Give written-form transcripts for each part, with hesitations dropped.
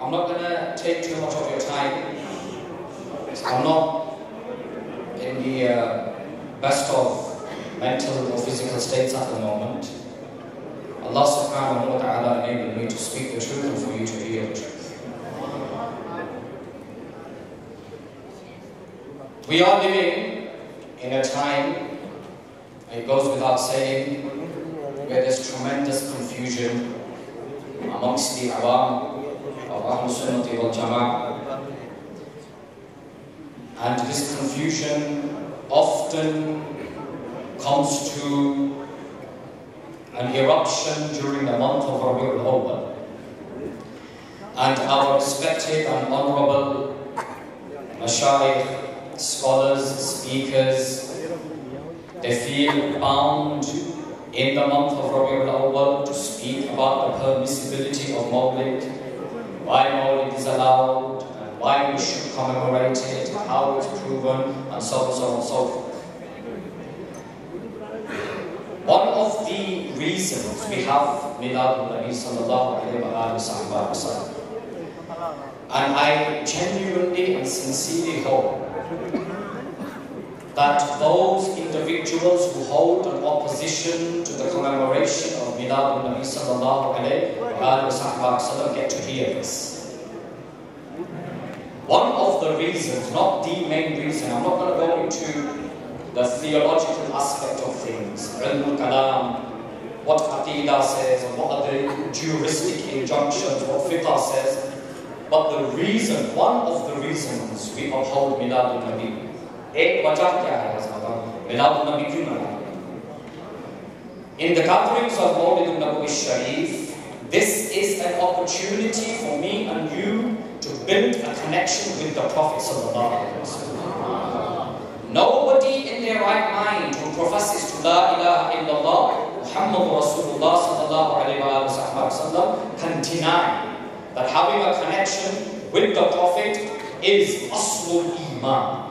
I'm not going to take too much of your time. I'm not in the best of mental or physical states at the moment. Allah subhanahu wa ta'ala enabled me to speak the truth and for you to hear the truth. We are living in a time, it goes without saying, where there's tremendous confusion amongst the awam of Ahlul Sunnati wal Jama'ah. And this confusion often comes to an eruption during the month of Rabi'ul Awwal. And our respected and honorable mashayikh, scholars, speakers, they feel bound in the month of Rabi'ul Awwal to speak about the permissibility of Mawlid, why Mawlid is allowed, and why we should commemorate it, how it's proven, and so on, so on, so forth. One of the reasons we have Miladul Nabi sallallahu alayhi wa sallam, and I genuinely and sincerely hope that those individuals who hold an opposition to the commemoration of Miladul Nabi sallallahu alayhi wa sallam get to hear this. One of the reasons, not the main reason, I'm not going to go into the theological aspect of things, Ilmul Kalam, what Aqidah says, and what are the juristic injunctions, what Fiqh says, but the reason, one of the reasons we uphold Miladul Nabi, एक वजह क्या है इसका? मिलादुन नबी क्यों मनाते हैं? In the gatherings of Mawlid al-Nabawi Sharif, this is an opportunity for me and you to build a connection with the Prophet sallallahu alaihi wasallam. Nobody in their right mind who professes to La ilaha illallah Muhammadur Rasulullah sallallahu alaihi wasallam can deny that having a connection with the Prophet is aslul iman,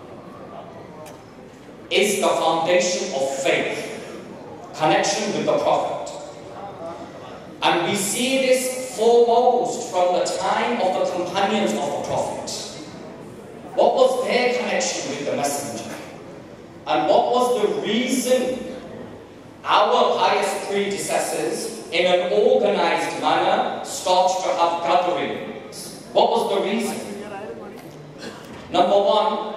is the foundation of faith, connection with the Prophet. And we see this foremost from the time of the companions of the Prophet. What was their connection with the Messenger? And what was the reason our pious predecessors, in an organized manner, started to have gatherings? What was the reason? Number one,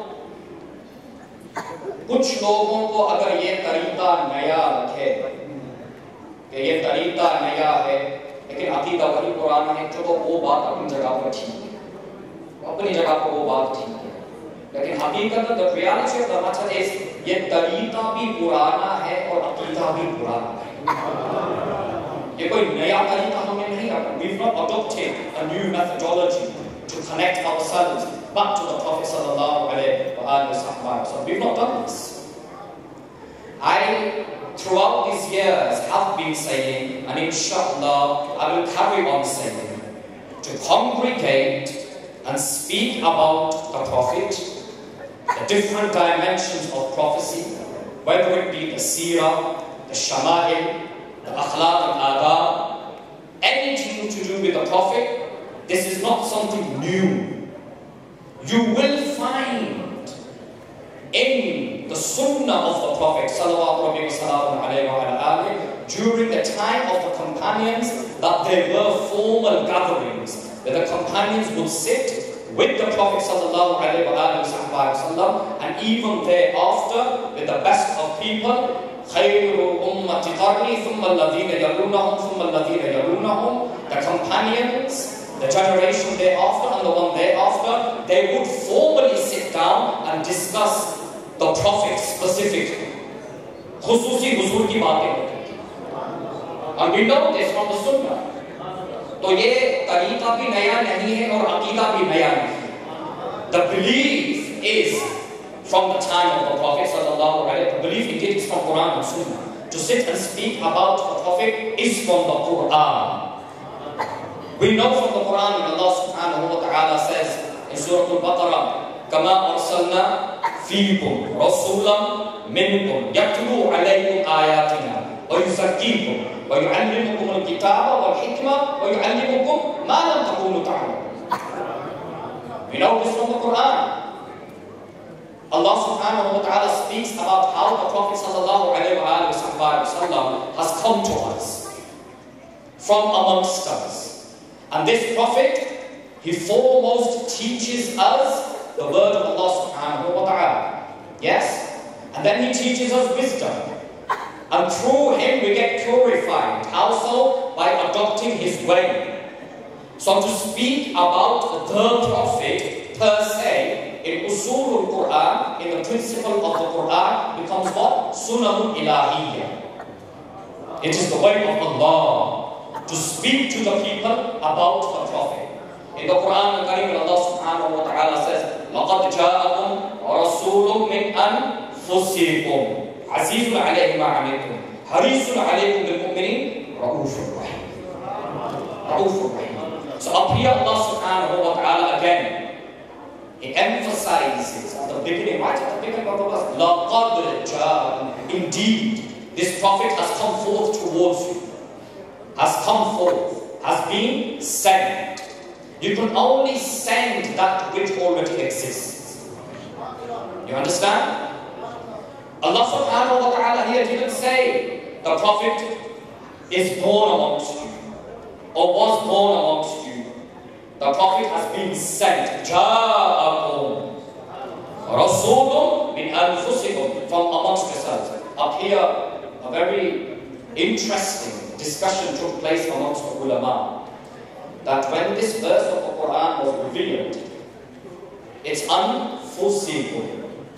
कुछ लोगों को अगर ये तरीका नया रखे कि ये तरीका नया है लेकिन अकीदा वही पुराना है, तो वो बात अपनी जगह पर ठीक है, अपनी जगह पर वो बात ठीक है, लेकिन हकीकत the reality of the matter is ये तरीका भी पुराना है और अकीदा भी पुराना है। ये कोई नया तरीका हमने नहीं रखा. We've not adopted a new methodology to connect ourselves back to the Prophet sallallahu alaihi wasallam. So we've not done this. I, throughout these years, have been saying, and inshallah, I will carry on saying, to congregate and speak about the Prophet, the different dimensions of prophecy, whether it be the seerah, the shama'il, the akhlaq al-adab, anything to do with the Prophet. This is not something new. You will find in the sunnah of the Prophet during the time of the companions that there were formal gatherings where the companions would sit with the Prophet and even thereafter with the best of people, the companions, the generation thereafter and the one thereafter, they would formally sit down and discuss the Prophet specifically. Khususi huzur ki baatein hoti thi. And we know this from the Sunnah. So ye tariqa bhi naya nahi hai aur aqeeda bhi naya nahi. The belief is from the time of the Prophet sallallahu alaihi wasallam. The belief indeed is from Quran and Sunnah. To sit and speak about the Prophet is from the Quran. We know from the Quran when Allah subhanahu wa ta'ala says in Surah Al-Baqarah, كَمَا أَرْسَلْنَا فِيكُمْ رَسُولًا مِنْكُمْ يَتْلُو عَلَيْكُمْ آيَاتِنَا وَيُزَكِّيكُمْ وَيُعَلِّمُكُمُ الْكِتَابَ وَالْحِكْمَةَ وَيُعَلِّمُكُمْ مَا لَمْ تَكُونُوا تَعْلَمُونَ. We know this from the Quran. Allah subhanahu wa ta'ala speaks about how the Prophet sallallahu alayhi wa sallam has come to us from amongst us. And this Prophet, he foremost teaches us the word of Allah subhanahu wa ta'ala. Yes? And then he teaches us wisdom. And through him we get purified. How so? By adopting his way. So to speak about the Prophet per se, in Usul al-Quran, in the principle of the Quran, becomes what? Sunnah ilahiyya. It is the way of Allah to speak to the people about the Prophet. In the Quran al-Karim, Allah subhanahu wa ta'ala says, لَقَدْ جَاءَكُمْ رَسُولٌ مِّنْ أَنفُسِكُمْ عَزِيزٌ عَلَيْهِ مَا عَنِتُّمْ حَرِيصٌ عَلَيْكُمْ بِالْمُؤْمِنِينَ رَءُوفٌ رَحِيمٌ. رَءُوفٌ رَحِيمٌ. So up here Allah subhanahu wa ta'ala again, he emphasizes at the beginning, right at the beginning of the verse, لَقَدْ جَاءَكُمْ. Indeed, this Prophet has come forth towards you, has come forth, has been sent. You can only send that which already exists. You understand? Allah subhanahu wa ta'ala here didn't say the Prophet is born amongst you or was born amongst you. The Prophet has been sent. جَاءَكُمْ رَسُولٌ مِنْ أَنفُسِكُمْ, from amongst yourselves. Up here, a very interesting discussion took place amongst the ulama. That when this verse of the Quran was revealed, it's أَنفُسِكُمْ.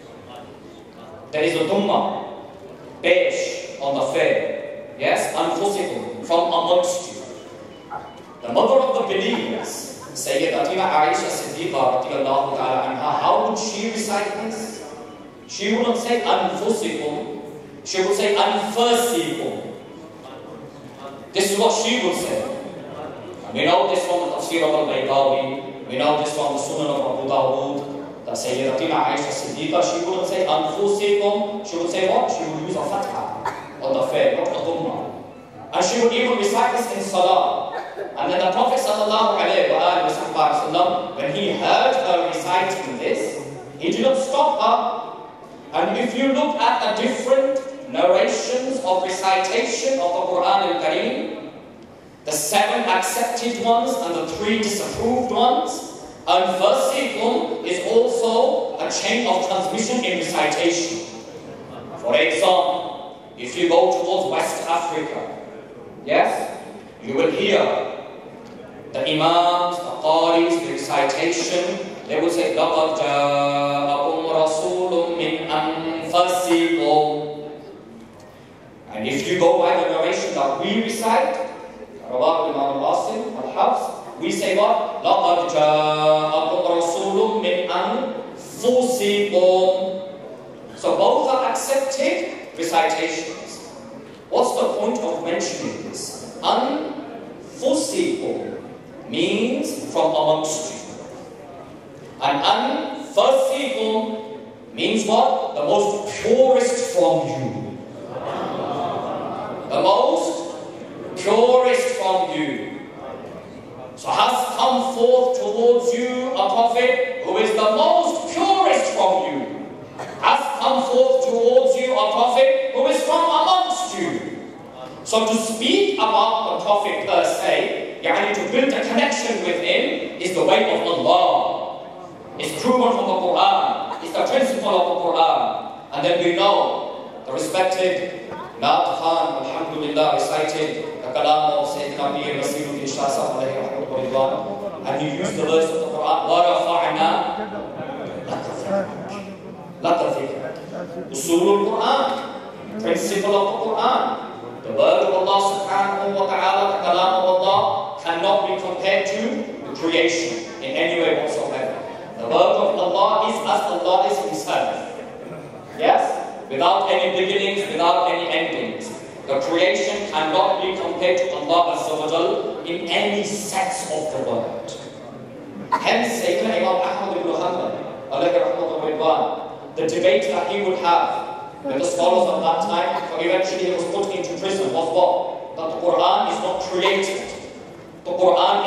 There is a Dhamma, Besh on the fair. Yes, أَنفُسِكُمْ, from amongst you. The mother of the believers, Sayyidatina Aisha Siddiqa radiyallahu ta'ala anha, how would she recite this? She wouldn't say أَنفُسِكُمْ, she would say أَنفَسِكُمْ. This is what she would say. And we know this from the Tafsir of al-Baydawi, we know this from the Sunan of Abu Dawud, that Sayyidatina Aisha Siddiqa, she wouldn't say أَنفُسِكُمْ, she would say what? She would use a fatha on the fair, not a dhamma. And she would even recite this in salah. And then the Prophet sallallahu alayhi wa sallam, when he heard her reciting this, he didn't stop her. And if you look at the different narrations of recitation of the Quran al-Karim, the 7 accepted ones and the 3 disapproved ones, and Versikum is also a chain of transmission in recitation. For example, if you go towards West Africa, yes, you will hear the Imams, the Qaris, the recitation, they will say, لَقَدْ جَاءَكُمْ رَسُولٌ مِّنْ أَنفَسِكُمْ. And if you go by the narration that we recite, Rawah Imam al-Asim, al-Hafs, we say what? لَقَدْ جَاءَكُمْ رَسُولٌ مِّنْ أَنفُسِكُمْ. So both are accepted recitations. What's the point of mentioning this? Anfusikum means from amongst you. And anfusikum means what? The most purest from you. The most purest from you. So has come forth towards you a prophet who is the most purest from you. Has come forth towards you a prophet who is from amongst you. So to speak about the Prophet per se, to build a connection with him, is the way of Allah. It's proven from the Quran. It's the principle of the Quran. And then we know the respected Naat Khan, alhamdulillah, recited the kalam of Sayyidina Mir Nasiruddin Shah Sahib alayhi rahmatullah, and he used the verse of the Quran, وَرَفَعْنَا لَكَ ذِكْرَكَ. Usul al-Quran, principle of the Quran. The word of Allah subhanahu wa ta'ala, the kalam of Allah, cannot be compared to the creation in any way whatsoever. The word of Allah is as Allah is Himself. Yes? Without any beginnings, without any endings. The creation cannot be compared to Allah Azza wa Jal in any sense of the word. Hence, Sayyidina Imam Ahmad ibn Hanbal, alayhi rahmatullah, the debate that he would have with the scholars of that time, eventually he was put into prison, was what? That the Quran is not created. The Quran is as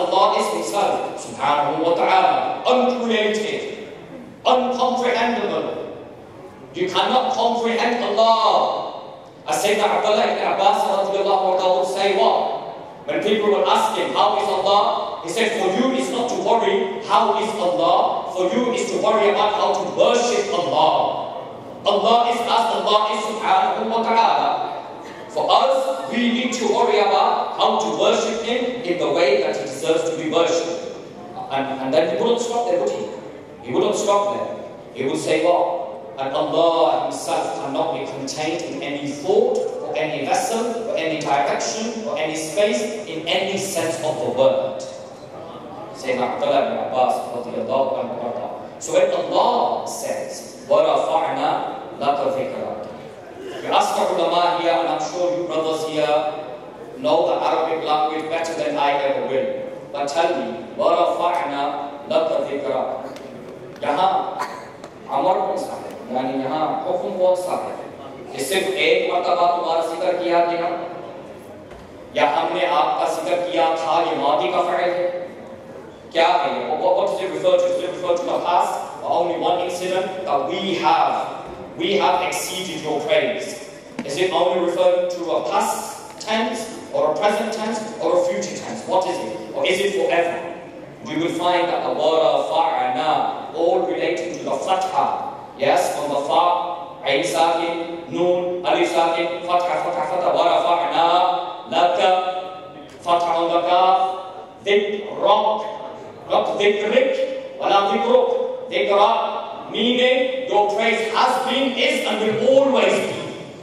Allah is Himself, subhanahu wa ta'ala, uncreated, uncomprehendable. You cannot comprehend Allah. As Sayyidina Abdullah ibn Abbas would say what? When people would ask him, how is Allah? He said, for you is not to worry, how is Allah? For you is to worry about how to worship Allah. Allah is as Allah is subhanahu wa ta'ala. For us, we need to worry about how to worship Him in the way that He deserves to be worshipped. And then He wouldn't stop there, would He? He wouldn't stop there. He would say what? And Allah Himself cannot be contained in any thought, or any vessel, or any direction, or any space, in any sense of the word. Sayyidina Abdullah ibn Abbas radiyallahu anhu. So when Allah says, وَرَفَعْنَا لَكَ ذِكْرَكَ, you ask the ulama here, and I'm sure you brothers here know the Arabic language better than I ever will. But tell me, وَرَفَعْنَا لَكَ ذِكْرَكَ. यहाँ अमर कौन सा है? यानी यहाँ हुक्म कौन सा है? कि सिर्फ एक मर्तबा तुम्हारा जिक्र किया गया, या हमने आपका जिक्र किया था, ये मादी का फ़इल है? क्या है ये? What does it refer to? Does it refer to the past, or only one incident that we have exceeded your praise? Is it only referring to a past tense, or a present tense, or a future tense? What is it? Or is it forever? You will find that the word fa'ana, all relating to the fatha. Yes, on the fa, ayn sakin, noon, alif sakin, fatha, wara fa'ana, laka, fatha on the kaf, dhikrak, not dhikrik, wala dhikruk, dhikrak, meaning your praise has been, is, and will always be.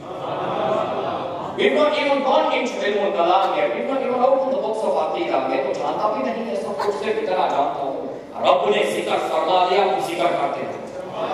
We've not even gone into ilm al-kalam yet. We've not even opened the books of Aqidah. मैं तो जानता भी नहीं है, सब कुछ से कितना जानता हूँ. रब ने जिक्र फरमा दिया, हम जिक्र करते हैं.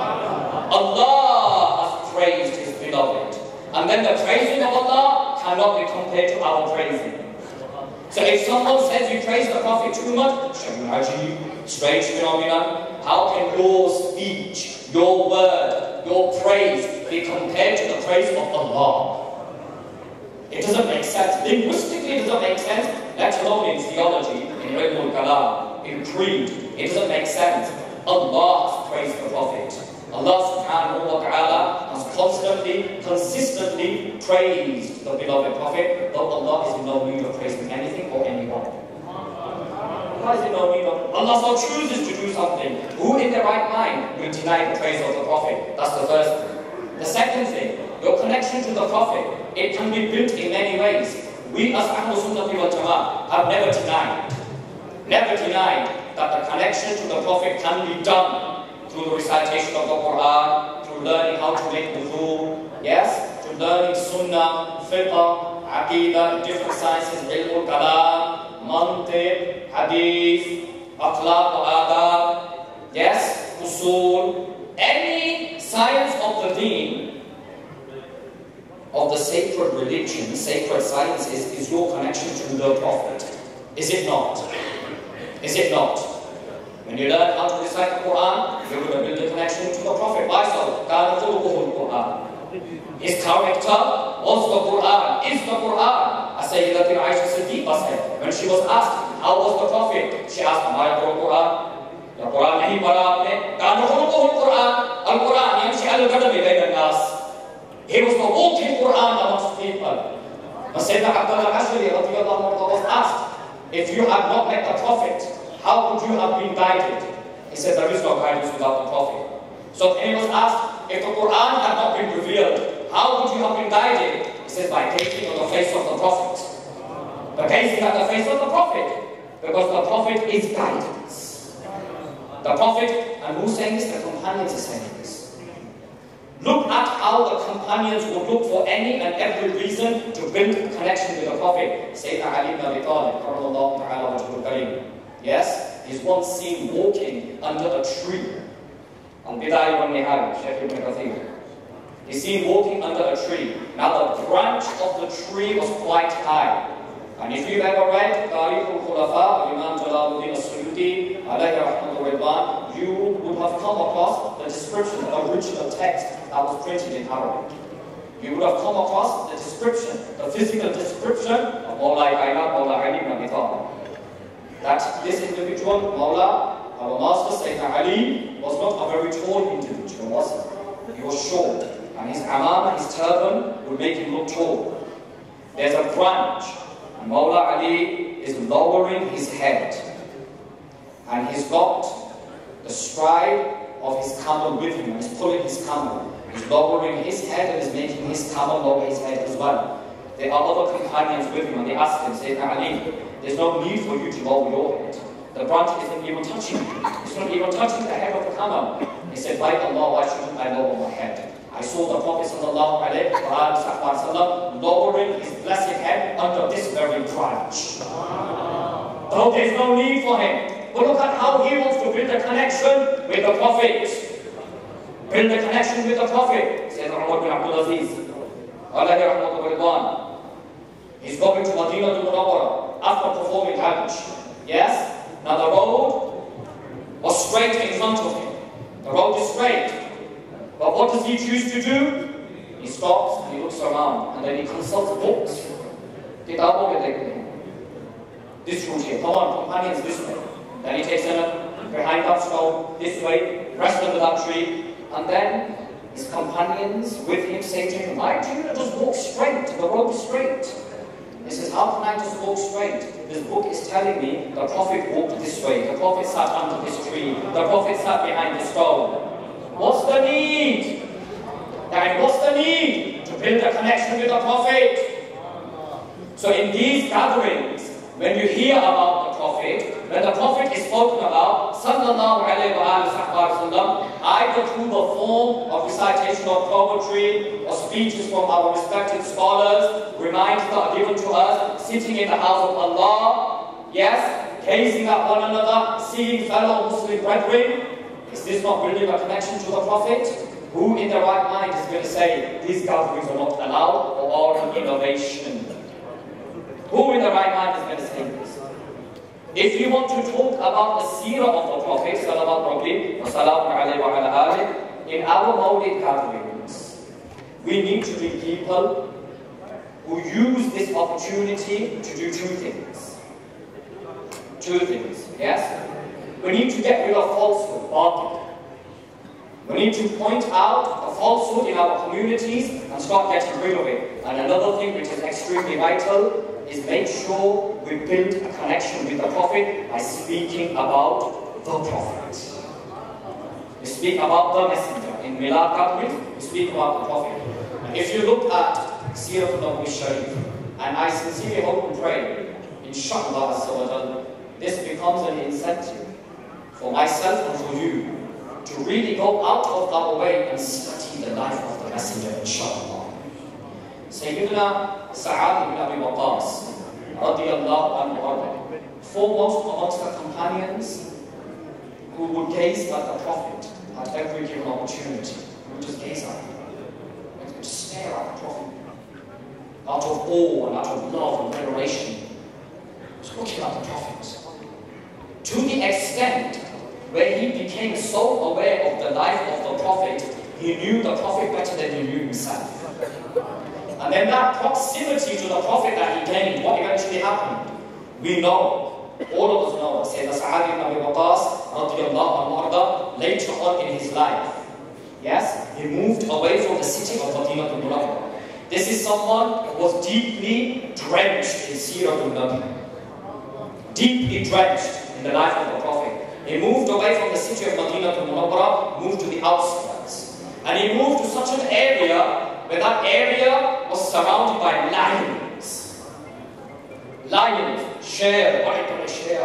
Allah has praised His beloved, and then the praising of Allah cannot be compared to our praising. So if someone says you praise the Prophet too much, strange phenomenon. How can your speech, your word, your praise be compared to the praise of Allah? It doesn't make sense. Linguistically, it doesn't make sense. Let alone in theology, in ilm al-kalam, in creed. It doesn't make sense. Allah has praised the Prophet. Allah subhanahu wa ta'ala has constantly, consistently praised the beloved Prophet, but Allah is in no need of praising anything or anyone. Allah is in no need of. Allah so chooses to do something. Who in their right mind will deny the praise of the Prophet? That's the first thing. The second thing, your connection to the Prophet, it can be built in many ways. We as Ahlul Sunnah wal Jama'ah have never denied that the connection to the Prophet can be done through the recitation of the Quran, through learning how to make wudu, yes, through learning Sunnah, fiqh, Aqidah, different sciences, ilm al-kalam, mantiq, hadith, akhlaq wa adab, yes, usul, any science of the deen, of the sacred religion, sacred sciences, is your connection to the Prophet. Is it not? Is it not? When you learn how to recite the Quran, you're going to build a connection to the Prophet. Why so? كَانَ خُلُقُهُ الْقُرْآنِ. His character was the Quran, is the Quran. As Sayyidatina Aisha Siddiqa said, when she was asked, how was the Prophet? She asked, Am I a Quran? The Quran nahi padha aapne? كَانَ خُلُقُهُ الْقُرْآنِ. Al-Quran yamshi al-ghadabi bayna an-nas. He was the walking Quran amongst people. But Sayyidina Abdullah Ashari was asked, if you had not met the Prophet, how would you have been guided? He said, there is no guidance without the Prophet. So he was asked, if the Quran had not been revealed, how would you have been guided? He says, by gazing on the face of the Prophet. By gazing at the face of the Prophet. Because the Prophet is guidance. The Prophet, and who's saying this? The companions are saying this. Look at how the companions would look for any and every reason to build a connection with the Prophet. Sayyidina Ali ibn Abi Talib, yes, he's once seen walking under a tree. Al-Bidayah wa Nihayah, Shaykh ibn Kathir. He's seen walking under a tree. Now the branch of the tree was quite high. And if you've ever read Tarikh al-Khulafa, Imam Jalaluddin al-Suyuti, alayhi rahmatullahi, you would have come across the description, the original text that was printed in Arabic. You would have come across the description, the physical description of Mawla Aynab, Mawla Ali ibn Abi Talib. that this individual, Mawla, our master Sayyidina Ali, was not a very tall individual, was he? He was short, and his amama, his turban, would make him look tall. There's a branch, and Mawla Ali is lowering his head, and he's got the stride of his camel with him, and he's pulling his camel. He's lowering his head and is making his camel lower his head as well. There are other companions with him, and they asked him, Sayyidina Ali, there's no need for you to lower your head. The branch isn't even touching you. It's not even touching the head of the camel. He said, by Allah, why shouldn't I lower my head? I saw the Prophet ﷺ lowering his blessed head under this very branch. Though there's no need for him. But look at how he wants to build a connection with the Prophet. Build a connection with the Prophet. Sayyidina Umar bin Abdul Aziz. Alayhi rahmatu wa ridwan. He's going to Medina al-Munawwara after performing Hajj. Yes? Now the road was straight in front of him. The road is straight. But what does he choose to do? He stops and he looks around and then he consults books. This route here, come on, companions, this way. Then he takes them behind that stone, this way, rest under that tree, and then his companions with him say to him, why do you not just walk straight? The road is straight. He says, how can I just walk straight? This book is telling me the Prophet walked this way, the Prophet sat under this tree, the Prophet sat behind the stone. What's the need? And what's the need to build a connection with the Prophet? So in these gatherings, when you hear about the Prophet, when the Prophet is spoken about, sallallahu alayhi wa sallam, either through the form of recitation of poetry or speeches from our respected scholars, reminders that are given to us, sitting in the house of Allah, yes, gazing at one another, seeing fellow Muslim brethren, is this not building a connection to the Prophet? Who in their right mind is going to say these gatherings are not allowed or are an innovation? Who in their right mind is going to say this? If you want to talk about the seerah of the Prophet, in our Mawlid gatherings, we need to be people who use this opportunity to do two things. Two things, yes? We need to get rid of falsehood, batil. We need to point out the falsehood in our communities and start getting rid of it. And another thing which is extremely vital is make sure we build a connection with the Prophet by speaking about the Prophet. We speak about the Messenger. In Milad gatherings, we speak about the Prophet. And if you look at Seerah al-Nabawi Sharif, and I sincerely hope and pray, inshallah, this becomes an incentive for myself and for you to really go out of our way and study the life of the Messenger, inshallah. Sayyidina Sa'ad ibn Abi Waqqas, radiyallahu anhu, foremost amongst the companions who would gaze at the Prophet at every given opportunity. He would just gaze at him. He would just stare at the Prophet out of awe and out of love and veneration. Just looking at the Prophet. To the extent where he became so aware of the life of the Prophet, he knew the Prophet better than he knew himself. And then that proximity to the Prophet that he gained, what eventually happened? We know, all of us know, Sayyidina Sa'ad ibn Abi Waqqas, radiyallahu anhu, later on in his life, yes, he moved away from the city of Medina al-Munawwara. This is someone who was deeply drenched in Seerah al-Nabi. Deeply drenched in the life of the Prophet. He moved away from the city of Medina al-Munawwara, moved to the outskirts. And he moved to such an area where that area was surrounded by lions. Lions, share, what do you share?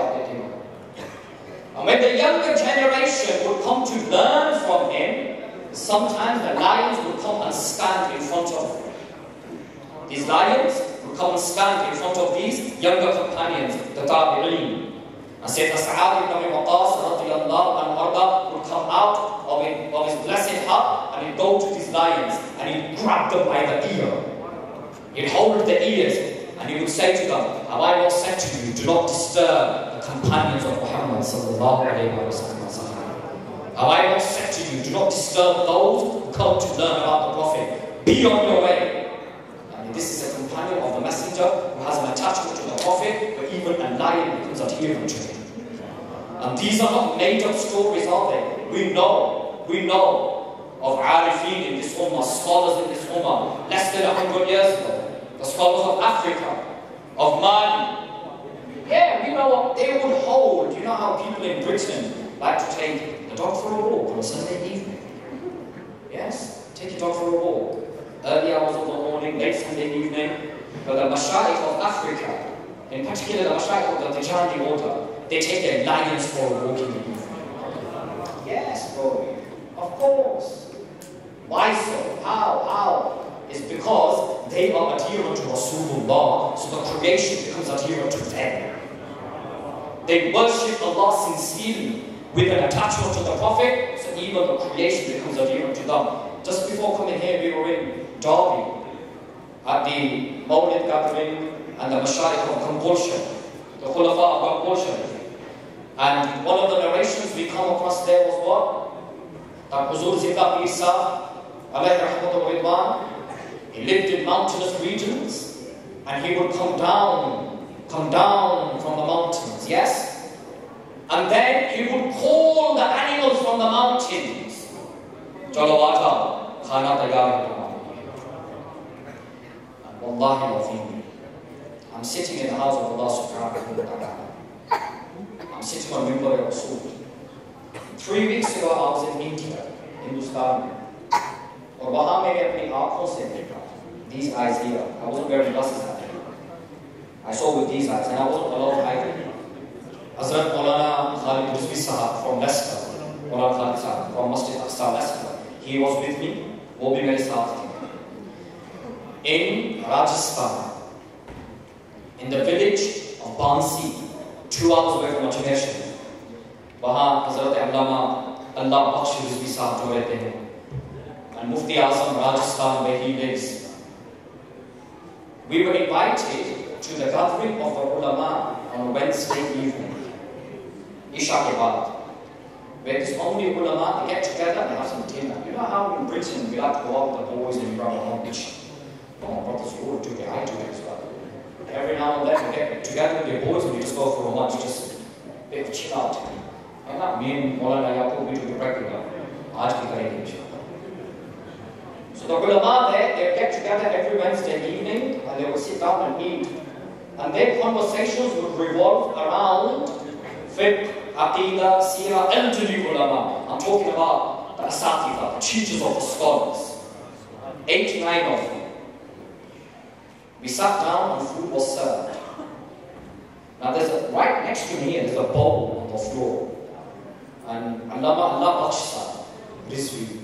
And when the younger generation would come to learn from him, sometimes the lions would come and stand in front of him. These lions would come and stand in front of these younger companions, the Tabi'een. And Sayyidina Sa'ad ibn Abi Waqqas radiyallahu anhu would come out of his blessed hut and he'd go to these lions and he'd grab them by the ear. He'd hold the ears and he would say to them, have I not said to you, do not disturb the companions of Muhammad sallallahu alayhi wa sallam. Have I not said to you, do not disturb those who come to learn about the Prophet. Be on your way. And this is a companion of the Messenger who has an attachment to the Prophet, but even a lion becomes adherent to him. And these are not made-up stories, are they? We know of Arifin in this ummah, scholars in this ummah, less than 100 years ago. The scholars of Africa, of Mali. Yeah, we know what they would hold. You know how people in Britain like to take the dog for a walk on a Sunday evening? Yes? Take your dog for a walk. Early hours of the morning, late Sunday evening. But the Mashaikh of Africa, in particular the Mashaikh of the Tijani order, they take their lions for a walk in the evening. Yes, bro. Of course. Why so? How? It's because they are adherent to Rasulullah, so the creation becomes adherent to them. They worship Allah sincerely with an attachment to the Prophet, so even the creation becomes adherent to them. Just before coming here, we were in Derby at the Mawlid gathering and the Mashaikh of compulsion, the Khulafa of compulsion. And one of the narrations we come across there was what? That Huzur Zika Isa, alayhi rahmatullahi wa ridwan, he lived in mountainous regions and he would come down from the mountains, yes? And then he would call the animals from the mountains. Chalo aata, khana tayar hai. And wallahi al-azim, I'm sitting in the house of Allah subhanahu wa ta'ala. I'm sitting on Mimbar al-Rasul. 3 weeks ago I was in India, Hindustan. और वहाँ मैंने अपनी आँखों से देखा. These eyes here. I wasn't wearing glasses at the time. I saw with these eyes, and I wasn't allowed hiding. Hazrat Maulana Khalid Rizvi Sahab from Leicester, Maulana Khalid Sahab from Masjid Aqsa, Leicester, he was with me. वो भी मेरे साथ थे. In Rajasthan, in the village of Bansi, 2 hours away from Ajmer Sharif, वहाँ Hazrat Allah Bakhsh Rizvi Sahab जो रहते हैं, and Mufti Azam Rajasthan where he lives. We were invited to the gathering of the ulama on Wednesday evening, Isha ke baad, where there's only ulama, they get together and they have some dinner. You know how in Britain we like to go out with the boys and grab a lunch. Come on, brothers, you all do it, I do it as well. Every now and then we get together with your boys and we just go for a lunch, just a bit of chill out. And that me and Maulana Yaqub, we do it regular. Aaj bhi karenge inshallah. So the ulama there, they get together every Wednesday evening and they will sit down and eat. And their conversations would revolve around fiqh, aqidah, seerah, elderly ulama. I'm talking about the asatidha, the teachers of the scholars. 89 of them. We sat down and food was served. Now right next to me there's a bowl on the floor. And Allah Bakhsh Sahab, Rizvi,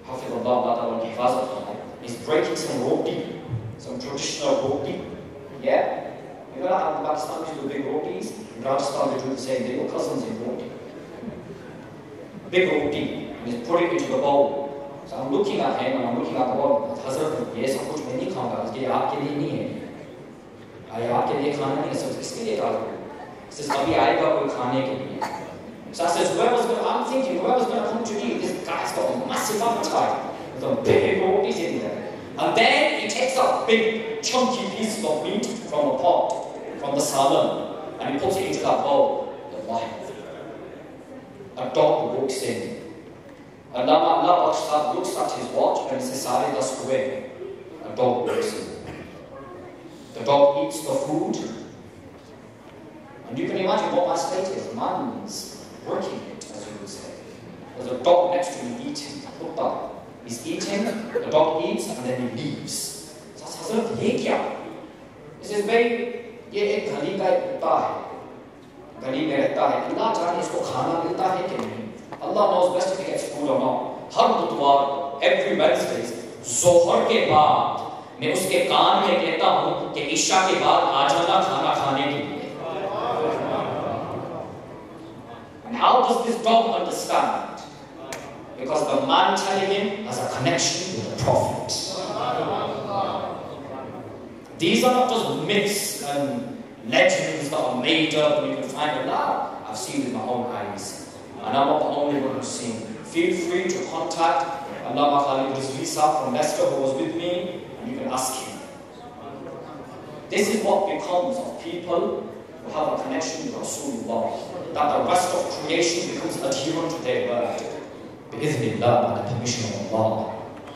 he's breaking some roti, some traditional roti. Yeah? You know how in Pakistan we do big rotis? In Rajasthan we do the same. They were cousins in roti. Big roti. And he's putting it into the bowl. So I'm looking at him and I'm looking at the bowl. Hazrat, ये सब कुछ मैं नहीं खाऊंगा. ये आपके लिए नहीं है. ये आपके लिए खाना नहीं है. सब किसके लिए डाल रहे हो? Says अभी आएगा कोई खाने के लिए. So I says, I'm thinking, whoever's going to come to eat, this guy's got a massive appetite with some big rotis in there. And then he takes up big, chunky pieces of meat from a pot, from the salon, and he puts it into that bowl. The life. A dog walks in. And Allah Bakhsh Sahab looks at his watch and says, "Sare das hue." A dog walks in. The dog eats the food. And you can imagine what my state is. Man's working it, as you would say. There's a dog next to me eating. He's eating, the dog eats, and then he leaves. So Hazrat, ye kya? He says, bhai, ye ek ghali ka kutta hai. Ghali mein rehta hai. Allah jaane isko khana milta hai ki nahi. Allah knows best if he gets food or not. Har budwar, every Wednesday, zohar ke baad, मैं उसके कान में कहता हूँ कि ईशा के बाद आ जाना खाना खाने के लिए. And how does this dog understand? Because the man telling him has a connection with the Prophet. These are not just myths and legends that are made up and you can find them now. I've seen with my own eyes. And I'm not the only one who's seen. Feel free to contact Allama Khalid Rizvi Sahab from Leicester who was with me, and you can ask him. This is what becomes of people to have a connection with Rasulullah, that the rest of creation becomes adherent to their word. Bi-idhnillah, by the permission of Allah.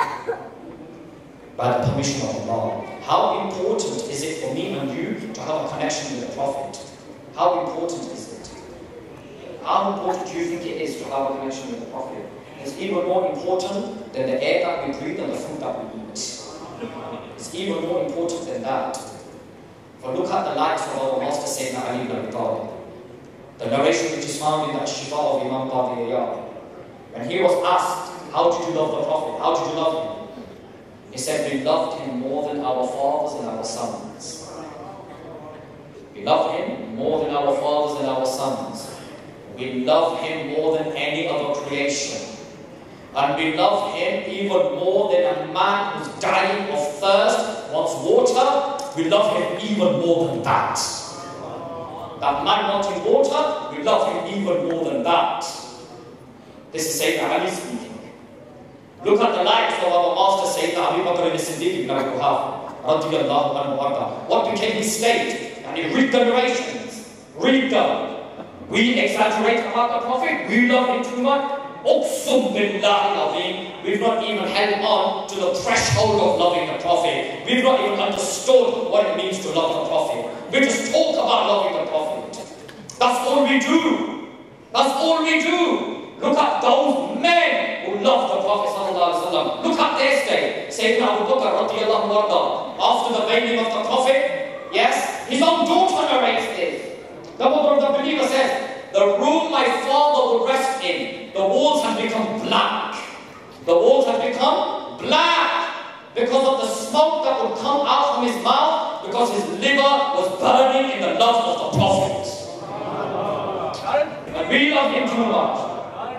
By the permission of Allah. How important is it for me and you to have a connection with the Prophet? How important is it? How important do you think it is to have a connection with the Prophet? It's even more important than the air that we breathe and the food that we eat. It's even more important than that. For look at the likes of our Master Sayyidina Ali ibn Abi Talib. The narration which is found in the Shifa of Imam Qadi Iyad. When he was asked, how did you love the Prophet? How did you love him? He said, we loved him more than our fathers and our sons. We loved him more than our fathers and our sons. We love him more than any other creation. And we love him even more than a man who's dying of thirst, wants water. We love him even more than that. That man wanting water, we love him even more than that. This is Sayyidina Ali speaking. Look at the likes of our master Sayyidina Abu Bakr as-Siddiq ibn Abi Quhafa, radiyallahu anhu warda. What became his state? And he read the narrations. Read them. We exaggerate about the Prophet. We love him too much. Uqsum billahi al-azim. We've not even held on to the threshold of loving the Prophet. We've not even understood what it means to love the Prophet. We just talk about loving the Prophet. That's all we do. That's all we do. Look at those men who love the Prophet ﷺ. Look at their state. Sayyidina Abu Bakr radiyallahu anhu, after the veiling of the Prophet, yes, his own daughter narrates this. The mother of the believer says, the room my father would rest in, the walls have become black. The walls have become black because of the smoke that would come out from his mouth, because his liver was burning in the love of the Prophet. And we love him too much.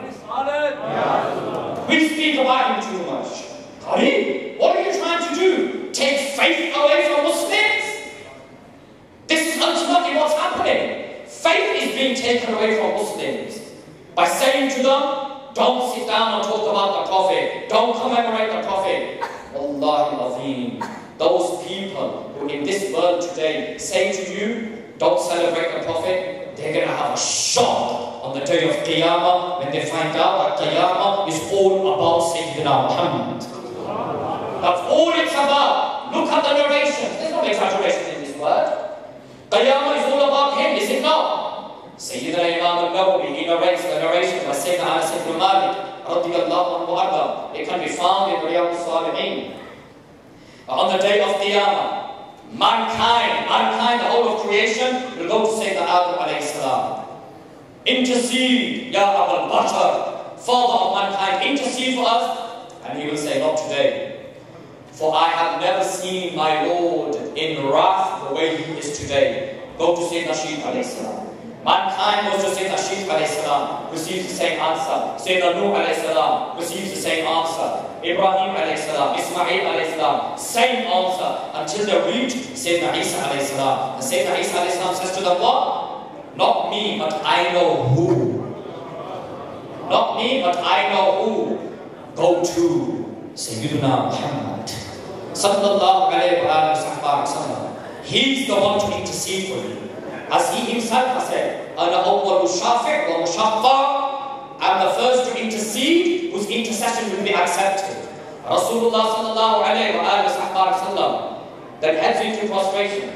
We speak about him too much. Ali, what are you trying to do? Take faith away from Muslims? This is ultimately what's happening. Faith is being taken away from Muslims by saying to them, don't sit down and talk about the Prophet. Don't commemorate the Prophet. Wallahi al-Azim. Those people who in this world today say to you, don't celebrate the Prophet, they're going to have a shock on the day of Qiyamah when they find out that Qiyamah is all about Sayyidina Muhammad. That's all it's about. Look at the narration. There's no exaggeration in this word. Qiyamah is all about him, is it not? Sayyidina Imam al-Nawawi, he narrates the narration by Sayyidina Anas ibn Malik radiyallahu anhu arda. It can be found in Riyadh al-Salihin. On the day of Qiyamah, mankind, the whole of creation will go to Sayyidina Adam alayhi salam. Intercede, Ya Abul Bashar, Father of mankind, intercede for us. And he will say, not today. For I have never seen my Lord in wrath the way he is today. Go to Sayyidina Shith alayhi salam. Mankind goes to Sayyidina Shith alayhi salam, receives the same answer. Sayyidina Nuh alayhi salam receives the same answer. Ibrahim alayhi salam, Ismail alayhi salam, same answer, until they reach Sayyidina Isa alayhi salam. And Sayyidina Isa alayhi salam says to them, what? Not me, but I know who. Not me, but I know who. Go to Sayyidina Muhammad sallallahu alayhi wa sallam. He's the one to intercede for you. As he himself has said, Ana awwalu shafi' wa mushaffa'. I'm the first to intercede, whose intercession will be accepted. Rasulullah sallallahu alayhi wa sallam then heads into prostration.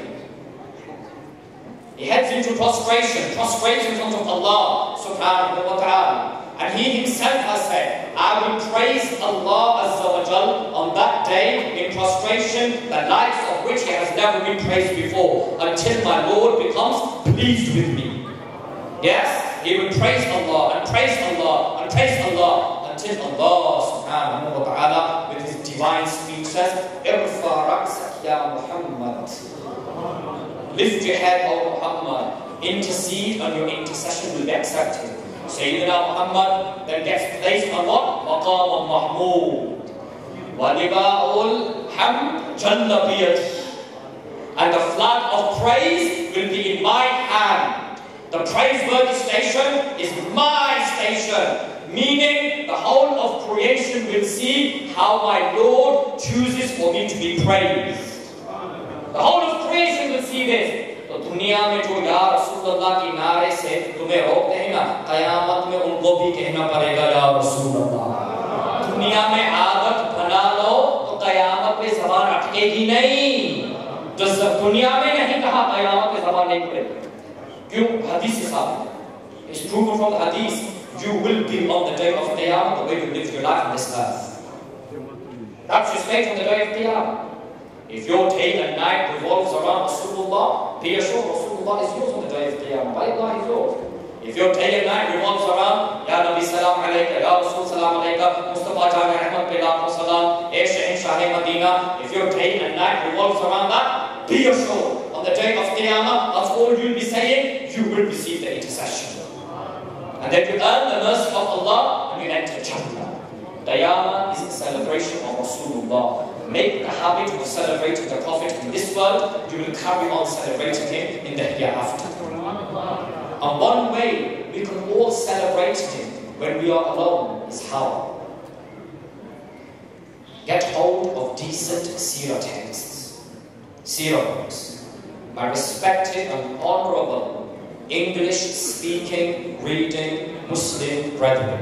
He heads into prostration, prostrates in front of Allah subhanahu wa ta'ala. And he himself has said, I will praise Allah Azza wa Jal on that day in prostration, the likes of which he has never been praised before, until my Lord becomes pleased with me. Yes, he will praise Allah and praise Allah and praise Allah until Allah subhanahu wa ta'ala with his divine speech says, Irfa ra'sak ya Muhammad. Lift your head, O Muhammad. Intercede, and your intercession will be accepted. Sayyidina Muhammad then gets placed on what? Maqam al-Mahmud. Waliba'ul hamd jalla biyadi. And the flag of praise will be in my hand. The praiseworthy station is my station. Meaning, the whole of creation will see how my Lord chooses for me to be praised. The whole of creation will see this. So दुनिया में जो या रसूलुल्लाह की नारे से तुम्हें रोकते हैं ना, कयामत में उनको भी कहना पड़ेगा या रसूलुल्लाह। दुनिया में आदत बना लो तो कयामत पे ज़बान अटकेगी नहीं। जो दुनिया में नहीं कहा, कयामत पे ज़बान नहीं पड़ेगी। क्यों? हदीस से साबित है। It's proven from the hadith. You will be on the day of Qiyamah the way you live your life on this earth. That's your state on the day of Qiyamah. If your day and night revolves around Rasulullah, be assured Rasulullah is yours on the day of Qiyamah. By Allah is yours. If your day and night revolves around Ya Nabi Salam Alayka, Ya Rasul Salam Alayka, Mustafa Jami Ahmad Bilal Salam, Shahin Shahi Madina, if your day and night revolves around that, be assured on the day of Qiyamah, that's all you'll be saying, you will receive the intercession. And then you earn the mercy of Allah and you enter Jannah. Qiyamah is a celebration of Rasulullah. Make the habit of celebrating the Prophet in this world, you will carry on celebrating him in the hereafter. And one way we can all celebrate him when we are alone is how? Get hold of decent seerah texts, seerah books, by respected and honorable English-speaking, reading Muslim brethren.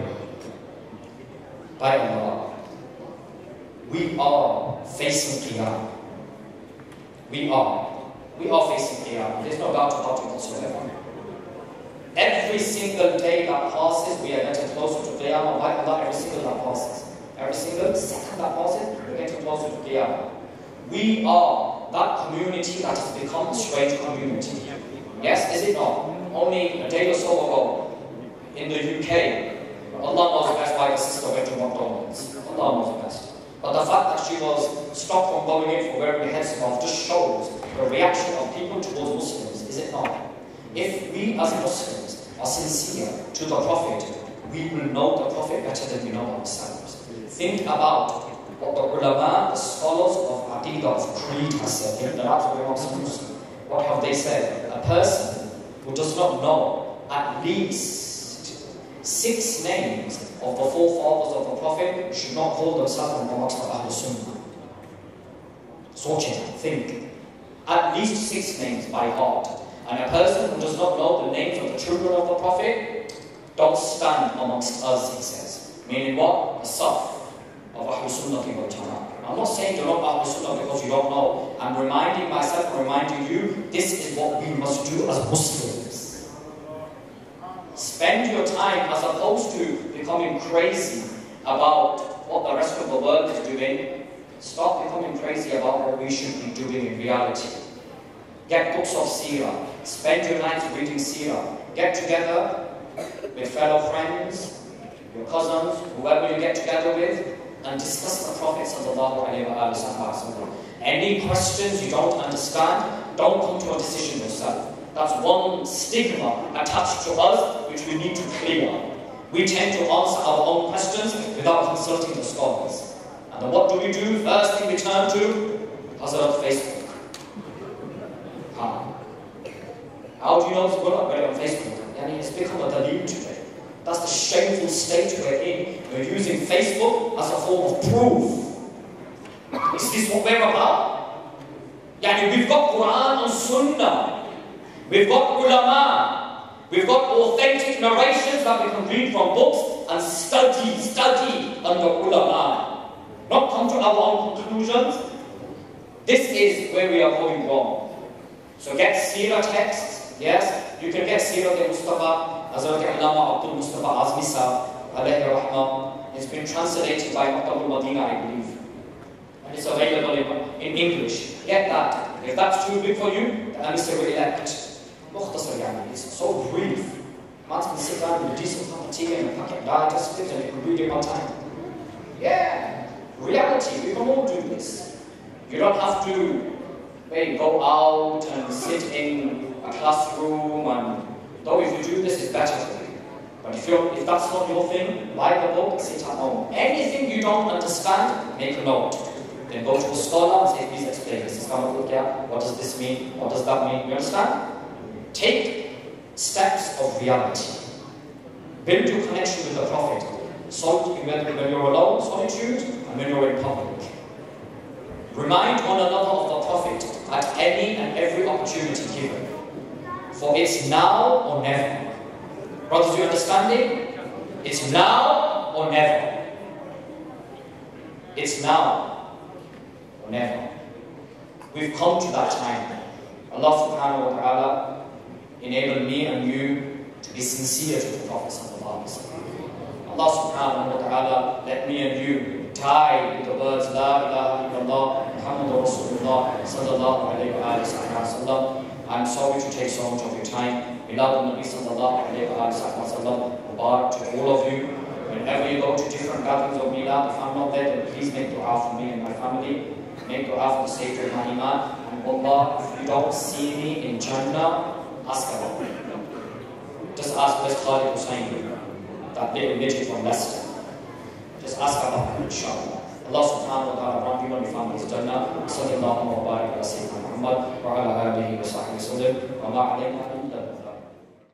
By Allah, we are facing Qiyamah. We are facing Qiyamah. There's no doubt about it whatsoever. Every single day that passes, we are getting closer to Qiyamah. By Allah, every single that passes. Every single second that passes, we're getting closer to Qiyamah. We are that community that has become a strange community. Yes, is it not? Only a day or so ago, in the UK, Allah knows best why the sister went to McDonald's. Allah knows best. But the fact that she was stopped from going in for wearing a headscarf just shows the reaction of people towards Muslims, is it not? If we as Muslims are sincere to the Prophet, we will know the Prophet better than we know ourselves. Think about what the ulama, the scholars of Aqidah, of Creed have said. What have they said? A person who does not know at least 6 names of the forefathers of the Prophet should not call themselves amongst the Ahlul Sunnah. Think. At least 6 names by heart. And a person who does not know the names of the children of the Prophet, don't stand amongst us, he says. Meaning what? A saf of Ahlul Sunnah wal Jama'ah. I'm not saying you're not Ahlul Sunnah because you don't know. I'm reminding myself and reminding you, this is what we must do as Muslims. Spend your time, as opposed to becoming crazy about what the rest of the world is doing, stop becoming crazy about what we should be doing in reality. Get books of seerah. Spend your nights reading seerah. Get together with fellow friends, your cousins, whoever you get together with, and discuss the Prophet sallallahu alaihi wasallam. Any questions you don't understand, don't come to a decision yourself. That's one stigma attached to us which we need to clear. We tend to answer our own questions without consulting the scholars. And then what do? First thing we turn to Hazrat Facebook. How do you know it's good or better on Facebook? It's become a daleel today. That's the shameful state we're in. We're using Facebook as a form of proof. Is this what we're about? We've got Quran and Sunnah. We've got ulama. We've got authentic narrations that we can read from books and study under ulama. Not come to our own conclusions. This is where we are going wrong. So get seerah texts. Yes, you can get seerah al-Mustafa, Hazrat Allama Abdul Mustafa Azmi Sahib, alayhi rahmah. It's been translated by Maktabul Madina, I believe. And it's available in English. Get that. If that's too big for you, then it's a elect. It's so brief. Man can sit down with a decent cup of tea and a packet of digest and you can read it one time. Yeah. Reality, we can all do this. You don't have to go out and sit in a classroom, and though if you do this, it's better for you. But if that's not your thing, buy the book, sit at home. Anything you don't understand, make a note. Then go to a scholar and say, please explain this. What does this mean? What does that mean? You understand? Take steps of reality. Build your connection with the Prophet. When you're alone, solitude, and when you're in public. Remind one another of the Prophet at any and every opportunity given. For it's now or never. Brothers, you understanding? It's now or never. It's now or never. We've come to that time. Allah subhanahu wa ta'ala enable me and you to be sincere to the Prophet sallallahu alaihi wasallam. Allah subhanahu wa ta'ala let me and you die with the words La ilaha illallah Muhammadur Rasulullah sallallahu alayhi wa sallam. I'm sorry to take so much of your time. Beloved Nabi sallallahu alayhi wa sallam, Mubarak to all of you. Whenever you go to different gatherings of Milad, if I'm not there, then please make dua for me and my family. Make dua for the safety of my iman. And Allah, if you don't see me in Jannah, ask Allah. Just ask where's Khalid Hussain, that little midget from Leicester. Just ask Allah, inshallah. Allah subhanahu wa ta'ala grant you and your families Jannah. Sallallahu wa barik ala Sayyidina Muhammad wa ala alihi wa sahbihi wa sallam. Wa ma alayna illa